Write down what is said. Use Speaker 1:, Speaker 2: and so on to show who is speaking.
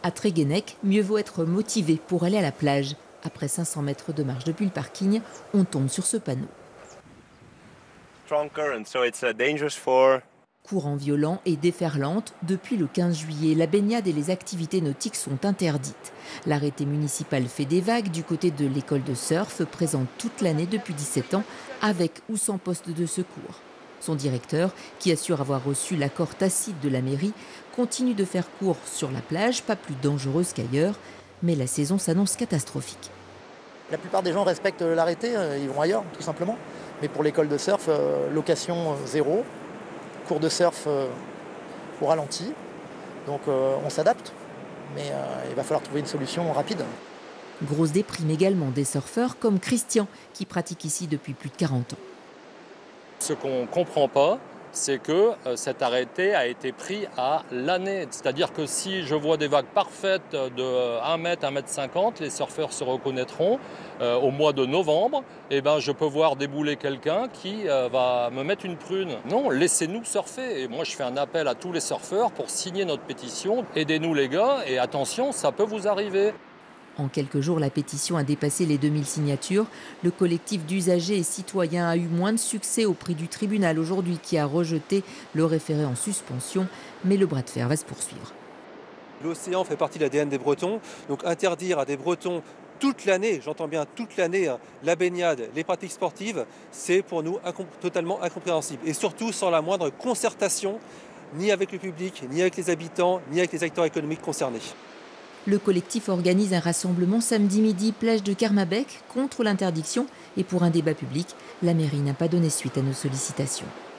Speaker 1: À Tréguennec, mieux vaut être motivé pour aller à la plage. Après 500 mètres de marche depuis le parking, on tombe sur ce panneau.
Speaker 2: Strong current, so it's dangerous for...
Speaker 1: Courant violent et déferlante, depuis le 15 juillet, la baignade et les activités nautiques sont interdites. L'arrêté municipal fait des vagues du côté de l'école de surf, présente toute l'année depuis 17 ans, avec ou sans poste de secours. Son directeur, qui assure avoir reçu l'accord tacite de la mairie, continue de faire cours sur la plage, pas plus dangereuse qu'ailleurs, mais la saison s'annonce catastrophique.
Speaker 3: La plupart des gens respectent l'arrêté, ils vont ailleurs, tout simplement. Mais pour l'école de surf, location zéro. Cours de surf au ralenti, donc on s'adapte, mais il va falloir trouver une solution rapide.
Speaker 1: Grosse déprime également des surfeurs comme Christian, qui pratique ici depuis plus de 40 ans.
Speaker 4: Ce qu'on ne comprend pas, c'est que cet arrêté a été pris à l'année. C'est-à-dire que si je vois des vagues parfaites de 1 mètre, 1,50 m, les surfeurs se reconnaîtront. Au mois de novembre, je peux voir débouler quelqu'un qui va me mettre une prune. Non, laissez-nous surfer. Et moi, je fais un appel à tous les surfeurs pour signer notre pétition. Aidez-nous les gars, et attention, ça peut vous arriver.
Speaker 1: En quelques jours, la pétition a dépassé les 2000 signatures. Le collectif d'usagers et citoyens a eu moins de succès auprès du tribunal aujourd'hui qui a rejeté le référé en suspension. Mais le bras de fer va se poursuivre.
Speaker 5: L'océan fait partie de l'ADN des Bretons. Donc interdire à des Bretons toute l'année, j'entends bien toute l'année, la baignade, les pratiques sportives, c'est pour nous totalement incompréhensible. Et surtout sans la moindre concertation, ni avec le public, ni avec les habitants, ni avec les acteurs économiques concernés.
Speaker 1: Le collectif organise un rassemblement samedi midi, plage de Carmabec, contre l'interdiction. Et pour un débat public, la mairie n'a pas donné suite à nos sollicitations.